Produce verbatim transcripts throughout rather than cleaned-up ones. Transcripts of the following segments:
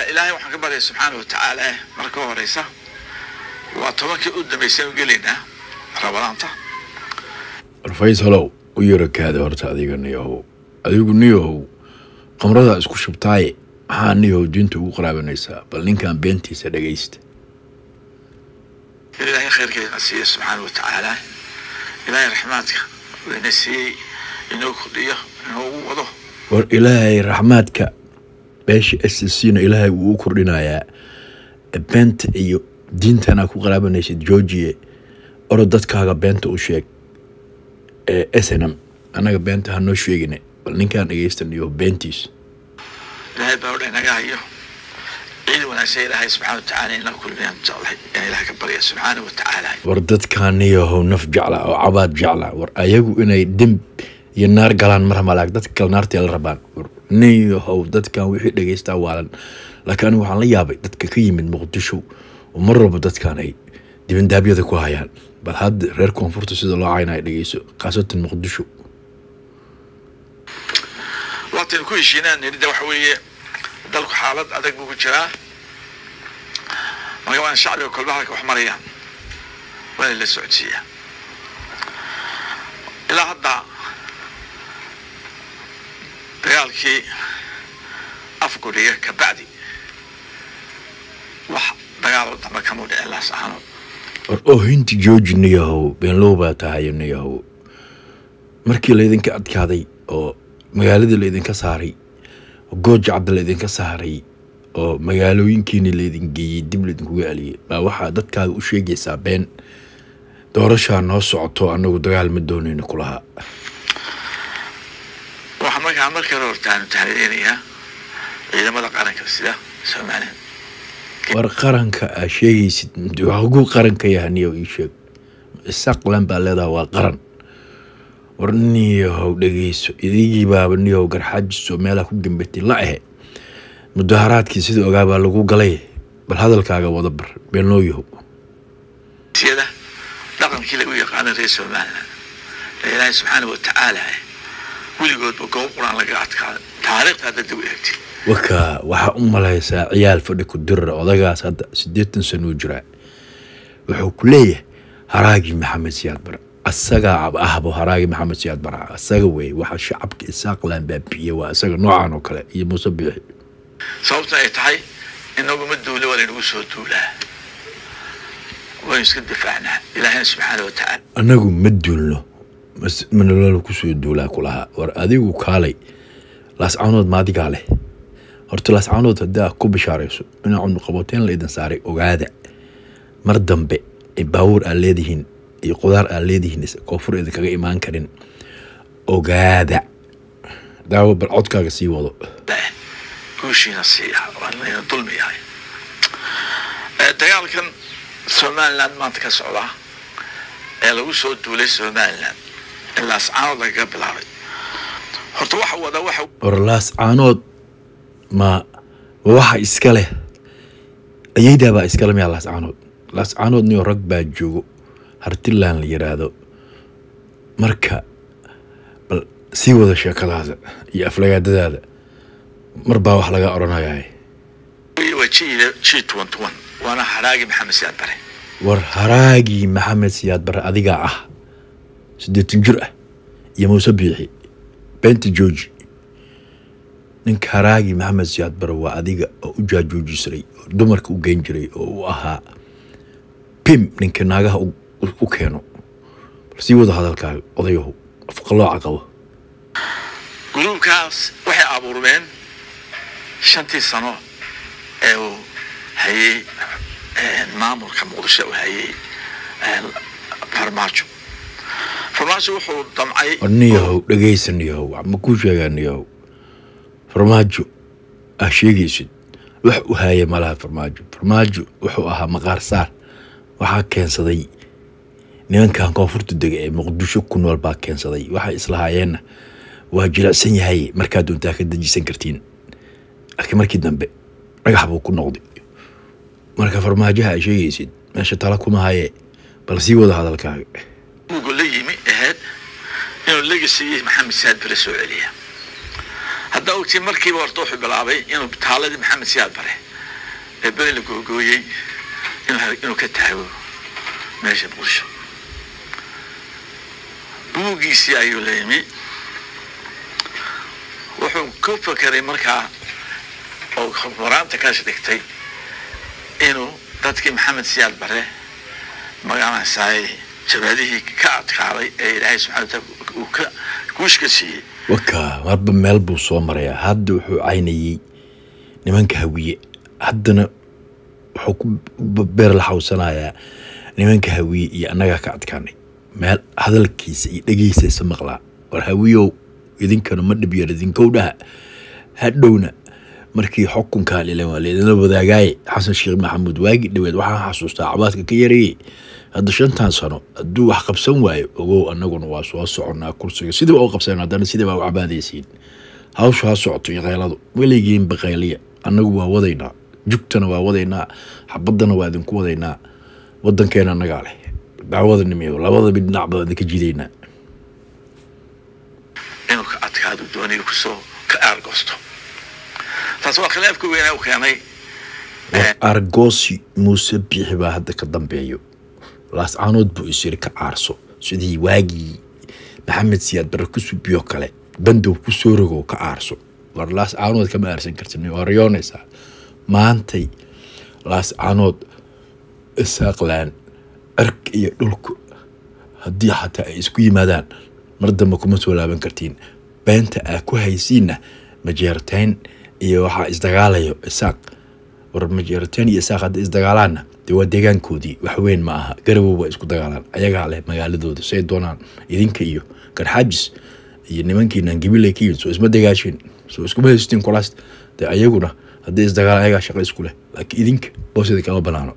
إلهي وحنا قبل سبحانه وتعالى مركوه رئيسه وطبعا قدام يسوي قلنا ربلانته رفيس هلو ويرك هذا ورت هذيك النيو هذيك النيو قمرها اسكو شبتاي ها نيو دينته وقرابنيسا بل إن كان بنتي سدقيست إلهي خير كذا نسيه سبحانه وتعالى إلهي رحمتك ونسيه إنه كليه إنه وضه وإلهي رحمتك باش أسسينا إلهي وكرنا يا بنت أيو دينتنا كقرابنيس جوجي أردت كاغا بنت وشيك أسنم أنا بنت هنوشيجني بل إن كان يستنيو بنتيس إلهي بورنا جايه إذا ونسيه إلهي سبحانه وتعالى إنه كل يوم جعله يعني إلهي كبر سبحانه وتعالى وردت كان يهو نف جعله أو عباد جعله ور أيجو إنه دم ينار قلان مرة ملاك دت كل نار تيل ربان نيو هو دت كان وحيد لجيستا والا لكن هو على يابي دت كي من مقدشو ومرة بدت كان أي دي من دابية كواهيان بل هاد غير كونفورت سيد الله عينا لجيسو قاسة المقدشو وقت كل شيء نريد وحوي دلك حالات أدق بوجرا ما يوان شعبي وكل بحرك وحمريان ولا للسعودية إلى هذا ديالكي أفكارية كبعدي وح ديالو تما كمود إلا سبحانه أو هنتي جوج نيهو بين لوبا تهاي نيهو مركي ليدن كأدك هذي أو مقالد ليدن كساري وجوج عبد ليدن كساري أو مقالوين كيني ليدن جي دب ليدن كوالي ما واحد دتك هذا وشيء جيسا بين دورشها نص عطوا أنه دجال مدونين كلها وحمرك عمرك رورتان تحريرية إذا ما لقارنك السلا سمعنا ورقارنك أشيء سد وعقول قارنك يا هني ويشك السقلان بالله وقارن ورني هو دقيس إذا باب النيو قرحاج سوميلك وجنبتي لا مدهرات كي سيد أجاب لقو قليه بل هذا الكاغا وضبر بين لو يهو سيدا لقن كي لقو يقان رئيس ومالنا إلهي سبحانه وتعالى ولقود بقوم قرآن لقاعد كان تاريخ هذا الدويرتي وكا وحا أم ليسا عيال فدك الدر وضاقاس هذا سديتن سنو جراء وحو كليه هراجي محمد سياد برا الساقا عب أهبو هراجي محمد سياد برا الساقا وي وحا شعبك إساق لان بابيه واساقا نوعان وكلا يمصبيحي صوبتا يتحي إنه بمدو لولي نوسو دولا ويسك دفعنا إلهي سبحانه وتعالى أنه مدو له بس من الله كسو الدولة كلها وأذيقو كالي لاس عانود ما دي قاله هرت لاس عانود هدا كوب شاريسو إنه عن مقابوتين لإذن ساري وقادع مردن بي باور الليدهين يقدر الليدهين كوفر إذا كاقا إيمان كرين وقادع داو بالعود كاقا سي وضو لا كوشي نصيحة وأنه ظلمي هاي دقال كان سومان لان ما تكسعولا لو سو دولي سومان لان اللاس عانود قبل عرض horta waxa wada waxa orlaas caanood ma waxa iska leh ayayda ba iska leh laas caanood laas caanood niyo rag baa joogo hartilaan la yiraahdo marka bal si wada sheekadaada iyo aflagaadadaada mar baa wax laga oranayaa wajiile G twenty one wana haraagi maxamed siyaad bare war haraagi maxamed siyaad bare adiga ah sideetan jir ah iyo Muuse Biixi بنت جوجي نك هراجي محمد زياد بروا أديك وجا جوجي سري دمرك وجنجري وأها بيم نك ناجها وكانوا بس يوضع هذا الكلام أضيعه فوق الله عقبه قلوب كاس وحي أبو ربين شنتي سنة أو هي مامور كمقدسة وهي فرماجو فرماجو وحو ضمعي النيهو لقيس النيهو عم كوش يا النيهو فرماجو أشيء يسد وحو هاي مالها فرماجو فرماجو وحو أها مقار صار وحا كان صدي نيان كان كوفرت الدقاء مقدوشو كنو البا كان صدي وحا إصلاها يانا وجلاء سني هاي مركادو انتاك الدجي سنكرتين أكي مركي دنبي رقحبو كن نقضي مركا فرماجها أشيء يسد ماشا تلاكوما هاي بلسي وضع هذا الكاق وقول لي يمي اهد انو لقسي محمد سياد بره سو عليا هدا وقتي مركي ورطوحي بلابي انو بتالدي محمد سياد بره بين الجوجوي إنه إنه كتاعو ماشي بقولش بوجي سي أيو ليمي وحوم كوفا كريم مركع أو خبران تكاش دكتي إنه تذكر محمد سياد بره مقام ساي شبابه كعد كعلي إلهي سبحانه وك كوش كشي وكا رب ملبو صومريا هادو حو عيني نمان كهوية هادنا حكم بير الحوسنايا نمان كهوية يا أنا كعد كاني مال هذا الكيس يجيس سمقلا والهويو إذن كانوا مد بير إذن كودها هادونا markii xukunka leeyahay waalidna wadaagay xasan sheekh maxamuud waagi dhaweed waxa xasuustaa cabaadka ka yaray hadda shantan sano aduu wax qabsan waayo ogow anaguna waa soo soconaa kursiga sidii oo qabsan hadana sidii baa cabaadaysiin hawsha socoto yaqeeladu weligiin baqayliya anagu waa wadaynaa jugtana waa wadaynaa xabadana waa idin ku wadaynaa wadankeena anaga leh daawada nimiyo labada bidnac baa idin ka jiideynaa inuu ka adkaado doonay ku soo ka argosto تصور خلاف كوينا وكاني أرجوسي موسى بيحبها هذا كدم بيو لاس عنود بو يصير كعرسو سدي واجي محمد سياد بركسو بيو كله بندو كسورجو كعرسو ورلاس عنود كما أرسن كرتني وريونيسا ما أنتي لاس عنود الساقلان أرك يدلك هدي حتى إسكوي مدان مرد ما كمت ولا بنكرتين بنت أكو هيسينا مجرتين iyo waxa isdagaalayo isaaq war majirteen iyo isaaq hadda isdagaalana dee waa deegaankoodii wax weyn ma aha garabowba isku dagaalaan ayaga leh magaaladooda say doonaan idinka iyo garxaajis iyo nimankiina gibileekiin soo isma degaashin soo isku haysteen kulaas dee ayaguna hadda isdagaal ayaga shaqo isku leh laakiin idinka boosida kama banaano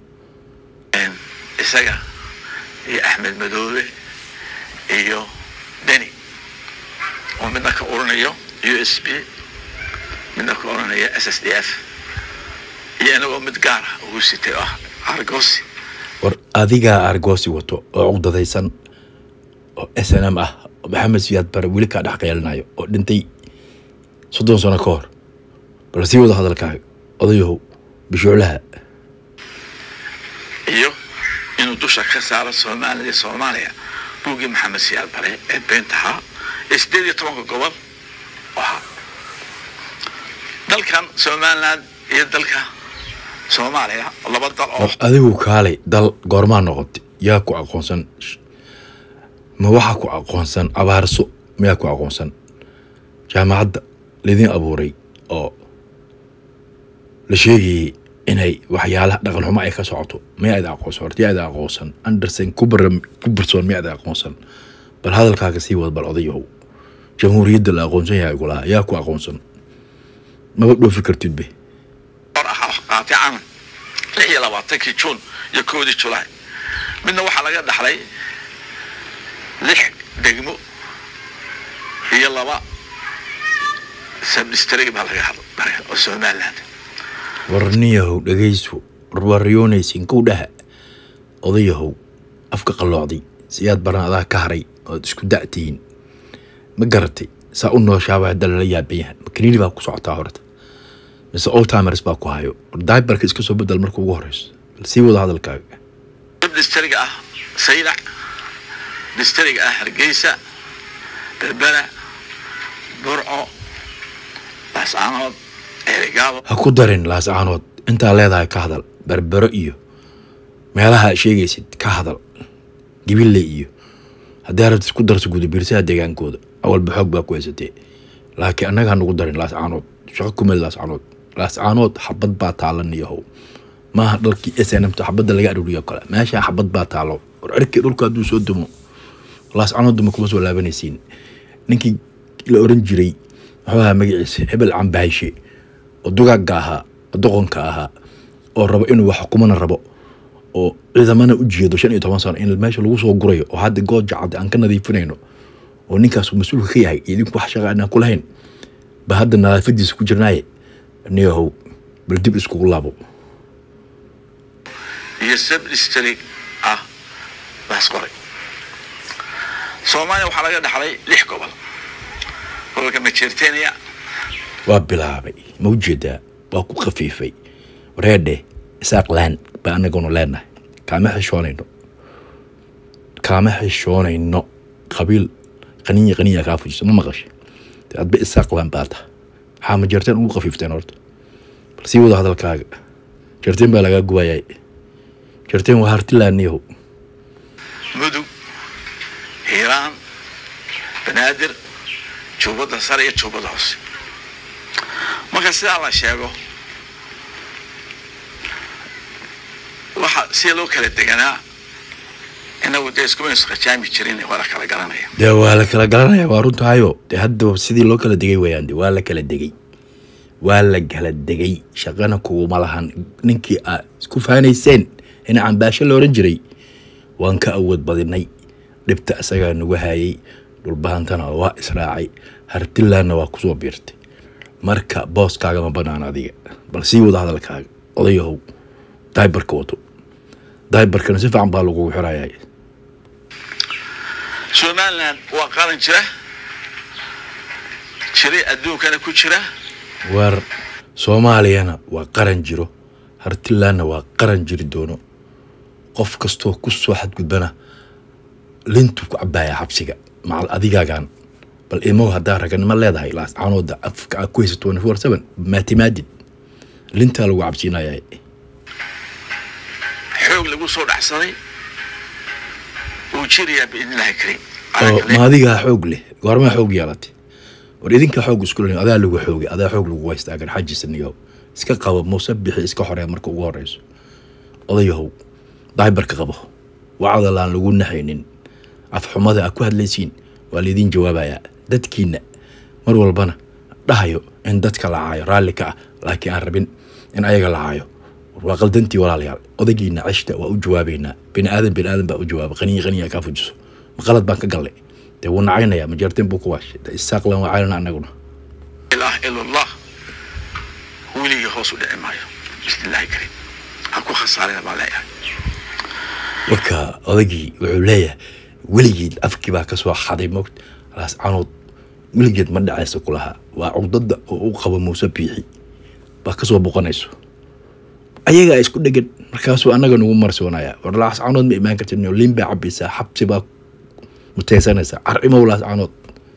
isaga iyo Ahmed Madoobe iyo Deni oo midna ka oranayo U S B من أكون هي إس إس دي إف يعني هو متجار هو ستة أرجوسي وأذيجا أرجوسي وتو عقدة ذيسن إس إن إم أه محمد سياد بر ولك على حقيقة لنايو ودنتي صدق سنة كور برسيو هذا الكاي أضيه بشعلها إيوه إنه دوشة خسارة سوماليا سوماليا بوجي محمد سياد بر بنتها إستدي طبعا قبل وها dalkan Soomaaliland iyo dalka Soomaaliya laba dal oo adigu kaalay dal goorma noqotay yaa ku aqoonsan ma waxa ku aqoonsan abaarso ma ku aqoonsan jaamacadda lidin abuuray oo la sheegay inay waxyaalaha dhaqan xumo ay ka socoto ma ay aqoonsan hortii ay aqoonsan Anderson Cooper Cooperson ma ay aqoonsan bal hadalkaaga sii wad bal odayahow jamhuuriyadda la aqoonsan yahay golaha yaa ku aqoonsan ما بدو فكرت به. راح قاطعا هي لبعتك جون يكودي جولاي من واحد على قد حلي لح دقمو هي لبا سبستريق بالغ بالغ Soomaaliland ورنيه دغيسو وريونيسين كودها odayahow afka qalloocday siyaad barnaada ka haray oo isku da'tiin ma garatay saa u nooshaaba dal la yaabaya makriini baa ku socotaa horta mise all timers baa ku hayo diaperka iska soo bedel markuu ugu horeyso si wada hadalkaaga distriga ah sayla distriga ah Hargeysa Berbera Burco Laascaanood Erigabo ha ku darin Laascaanood inta leedahay ka hadal Berbero iyo meelaha sheegaysid ka hadal Gibile iyo haddii aad isku darso guud biirsaha deegaankooda awal baxoog baa ku haysatay laakiin anaga aan ugu darin Laascaanood shaqo kuma Laascaanood Laascaanood xabad baa taalaniyo ma dalkii S N M ta xabad laga aruriyo kale meesha xabad baa taalo war arkay dhulka haduu soo dumo Laascaanood ma kuma soo laabanaysiin ninkii la oran jiray waxa magaciisa hebel Cambaashe oo dugaagga ahaa doqonka ahaa oo rabo inuu wax xukumana rabo oo ciidamana u jeedo shan iyo toban sano in meesha lagu soo gurayo oo hadda gooja cad aan ka nadiifinayno oo ninkaas mas'uul ka yahay idinku wax shaqo aan ku lahayn ba hadda nadaafadiisa ku jirnaaye niyahow bal dib isku laabo يسب الاشتراك اه بس قري Soomaaliya waxa laga dhaxlay lix gobol gobolka Metropolitania waa bilaabay mawjada waa ku qafiifay وريده إساق لان بأنا قونو لنا كامح حشونينو كامح حشونينو قبيل قنية قنية كافوجس ما مغش تأد بإساق لان باتا حام جرتين أو خفيفتين أرد بس يوضع هذا الكاغ جرتين بلغا قواياي جرتين وهارتي لانيهو مدو هيران بنادر جوبدا سارية جوبدا هوس marka sida la sheego waxa si loo kala deganaa inagu deesku ma isqa jaami jirin wala kala garanaya de wala kala garanaya waa runtahayo de hadda sidii loo kala degay weeyaan de wala kala degay wala kala degay shaqana kuuma lahan ninkii ah isku faanayseen in aan baasha loo oran jiray waan ka awood badinay dhibta asaga nagu hayay dhulbaantana waa israacay hartilaana waa ku soo biirtay marka boos kaaga ma banaan adiga bal si wada hadalkaaga odayahow daybarka wato daybarkana si fiican baa lagu xiraayay Somaliland waa qaran jira jiray adduunkana ku jira war Soomaaliyana waa qaran jiro hartilaana waa qaran jiri doono qof kasto ku soo xadgudbana lintu ku cabaaya xabsiga macal adigaagan bal ilmo hadaa ragan ma leedahay laas aanooda afka ku haysto twenty four seven mathematics linta lagu cabsiinayay xoog lagu soo dhaxsaday oo jiriya biidnaahi kareem ma adiga xoog leh goorma xoog yeelatay war idinka xoog isku leeyahay adaa lagu xoogay adaa xoog lagu haysta gar xajisniyo iska qabo musabixi iska xoreey marka ugu horeyso odayahow daybarka qabo wacda laan lagu naxaynin af xumada ku hadlaysiin waalidin jawaabaya dadkiina mar walbana dhahayo in dadka la caayo raalika laakiin aan rabin in ayaga la caayo waa qaldantii walaalayaal odagiina cishta waa u jawaabeena bin aadan bin aadan baa u jawaab qaniin qaniin ka fujiso maqalad baan ka galay de wana caynaya ma jarteen buu ku waashay isaaqlan waa caynana anaguna ilaah illa allah wili hoos u dhicin maayo bismillaahi kareem ha ku khasaarina baa leeyahay waka odagii wuxuu leeyahay weligii afkii baa ka soo xaday moogd laas canood weligii ma dhacayso kulaha waa cudada oo u qabo Muuse Biixi baa ka soo boqonayso ayaga isku dhagan markaas oo anaga nagu marsoonaya war laas canood ma iimaan kartino limba cabisa xabsi baa mutaysanaysa arimo laas canood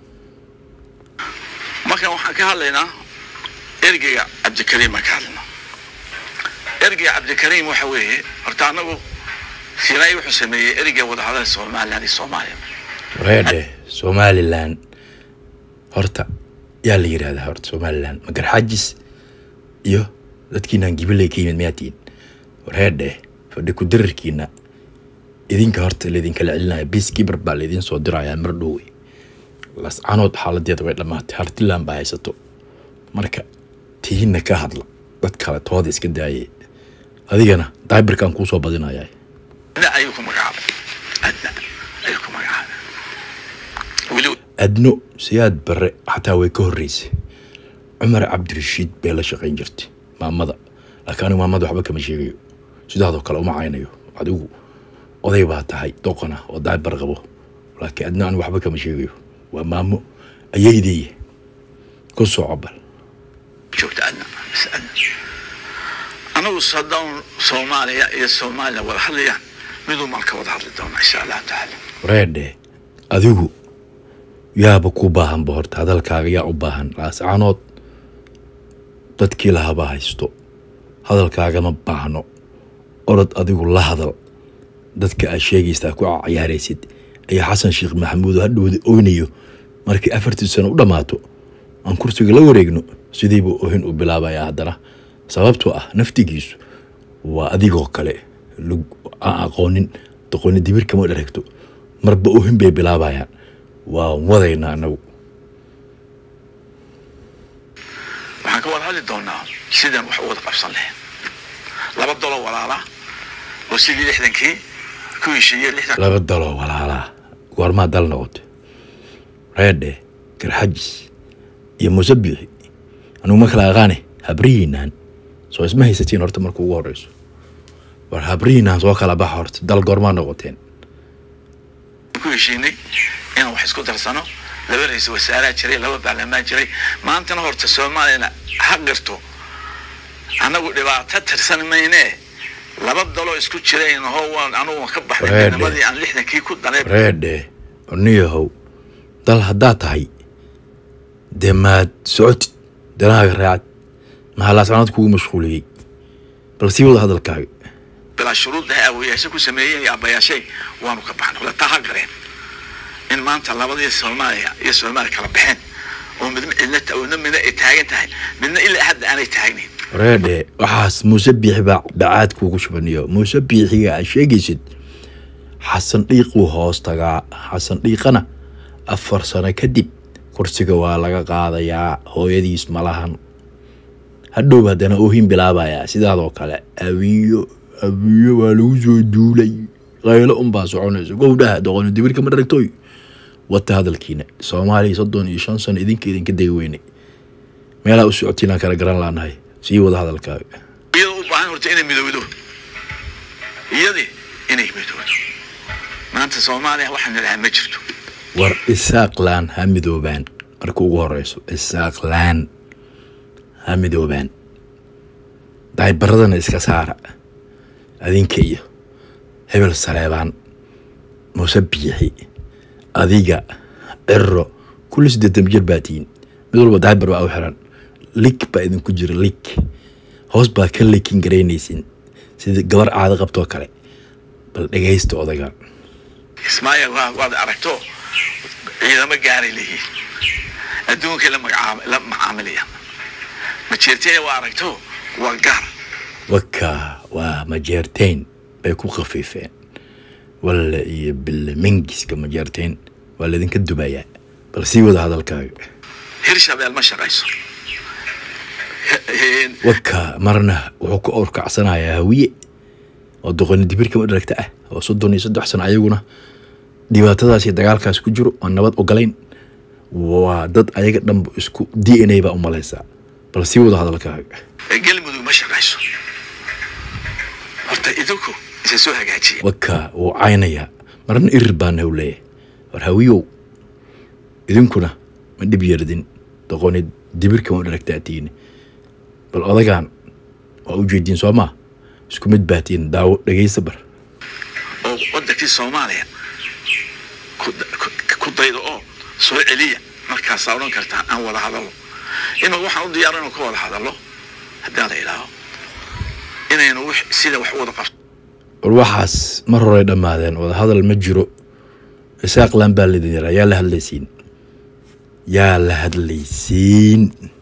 marka waxaan ka hadlaynaa ergeyga Cabdikariim ka hadlaynaa ergeyga Cabdikariim waxa weeye horta anagu سيناي وحسمي إرجع وضع هذا الصومال هذه الصومالية. ريده صوماليلان هرتا يا اللي يرى هذا هرت صوماليلان مقر حاجز يو لا تكينا نجيب لي كيمة مئتين ريده فديكو درر كينا إذن كهرت اللي إذن كلعلنا بيس كبر بال إذن صدرا يا مردوي بس عنود حالة ديت ويد لما هرت لان بايستو مركا تيهنا كهدلا بتكلا تواديس كداي هذه أنا دايبر كان كوسو بدينا ياي لا أيكم مقعب أدنى أيكم مقعب ولو أدنو سياد بري حتى ويكون ريسي عمر عبد الرشيد بيلا شقين جرتي ما مضى لكانوا ما مضوا حبك مشيغيو سيدا هذا كلام معينيو عدو oday baa tahay doqona oo daabar qabo laakiin adna aan waxba kama sheegayo waa maamo ayeydii ku soo cabal joogta adna ana usadaan Soomaaliya iyo Soomaaliya wada hadlayaan midoo marka wada hadli doona insha Allah taala reede adigu yaaba ku baahan boorta hadalkaaga yaa u baahan laas aanood dadkii la haba haysto hadalkaaga ma baahno orod adigu la hadal dadka ay sheegaysta ku ciyaaraysid ay Xasan Sheekh Maxamuud hadhood ooynayo markii afartii sano u dhamaato aan kursiga la wareegno sidii buu oohin u bilaabaya hadana sababtoo ah naftigiisu waa adigoo kale aqoonin doqoni dibir kama dhareegto marba oohin bay bilaabayaan waa wadayna anagu waxaan ka wada hadli doonaa sidaan wax u wada qabsan lahayn laba dolar walaala oo sidii lixdankii laba dalo walaala goorma dal noqotay reede garxajis iyo Muuse Biixi anu ma kala aqaane habriinaan soo isma haysatiin horta markuu ugu horeyso war habriinaan soo kala bax horta dal goorma noqoteen ku heshiinay inaan wax isku darsano laba ra'iisul wasaare jiray laba baarlamaan jiray maantana horta Soomaaliya ha garto anagu dhibaato tirsan mayne laba dalo isku jireen oo waan anu ka baxday nimadii aan lixdankii ku dalay reede niyahow dal hadaa tahay demaad socod danaaga raacad maxaa sanad kugu mashquuliyay bal sii wada hadalkaaga bila shuruudaha awiyaasha ku sameeyay abayaashay waanu ka baxnay la taxaqreen in maanta labadii Soomaaliya iyo Soomaaliya kala baxeen oo mid midna oo midna ay taagan tahay midna ilaa hadda aanay taagnin reede waxaas Muuse Biixi baa bacaad kugu shubaniyo Muuse Biixiga ay sheegaysid xasan dhiiqu hoos tagaa xasan dhiiqana afar sano kadib kursiga waa laga qaadayaa hooyadiis malahan hadhow hadana oo hin bilaabaya sidaadoo kale awiyo awiyo waa lagu soo duulay qaylo um baa soconayso gowdhaha doqon dibirka ma daragtooy wata hadalkiina Soomaaliya soddon iyo shan sano idinka idinka deeweynay meela u socotina kala garan laanahay sii wada hadalkaaga iyadoo u baahan horta inay midowdo iyadii inay midowdo maanta Soomaaliya waxaan leeyahay ma jirto war isaaqlaan ha midoobaan markuu ugu horeyso isaaqlaan ha midoobaan daybaradana iska saara adinka iyo hebel Saleebaan Muuse Biixi adiga cirro kulli siddeetan jir baatiin mid walba daybar waa u xiran lik baa idinku jira lik hoos baa ka likin gareynaysin sida gabar caado qabto kale bal dhageysto odaga Ismaaciil waa wada aragto ciidama gaari leeyahay adduunka la magacaab la macaamilaya ma jirtay waa aragto waa gaar waka waa ma jirteen bay ku qafiifeen wala iyo bil mingiska ma jirteen wala idinka dubaya bal sii wada hadalkaaga hirshabeel ma shaqayso waka marna wuxuu ku orkacsanayaa hawiye oo doqon dibirka ma daragta ah oo soddon iyo saddex sano ayaguna dhibaatadaas iyo dagaalkaas ku jiro oo nabad ogolayn waa dad ayaga dhanba isku D N A ba u malaysaa bal sii wada hadalkaaga galmudug ma shaqayso horta idinku isa soo hagaajiya waka oo caynaya marna irir baan hawlay war hawiyo idinkuna ma dib yardin doqon dibirka ma daragtaatiin bal odagaan waa u jeedin Soomaa isku mid baatiin daawo dhageysa bar oo wadakii Soomaaliya ku daydo oo soo celiya markaas saaran karta aan wada hadalo inuu waxaan u diyaarino ku wada hadalo haddii la ilaaho inaynu wax sida wax wada qabto waxaas mar hore dhamaadeen wada hadal ma jiro isaaq laan baa lidin yaa la hadlaysiin yaa la hadlaysiin